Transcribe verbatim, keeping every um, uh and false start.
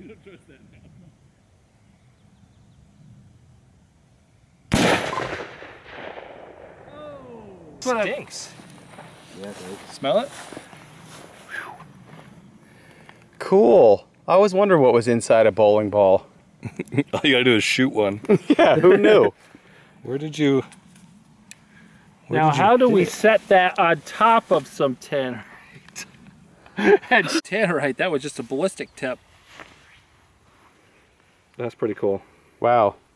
don't trust that now. Oh! Stinks. Yeah, it does. Smell it? Cool. I always wondered what was inside a bowling ball. All you gotta do is shoot one. Yeah, who knew? Where did you... Where Now, did you how do hit we it? set that on top of some tannerite? Tannerite, that was just a ballistic tip. That's pretty cool. Wow.